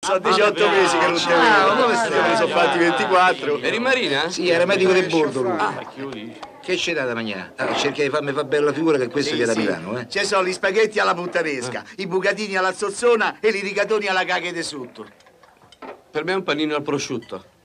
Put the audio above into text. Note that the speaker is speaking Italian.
Sono 18 mesi che non te vedo. Io mi sono fatti 24. Eri in marina? Sì, era medico di bordo lui. Che c'è da mangiare? Cerca di farmi fa bella figura che questo è da Milano, Ci sono gli spaghetti alla puttanesca, i bucatini alla zozzona e i rigatoni alla caghe di sotto. Per me è un panino al prosciutto.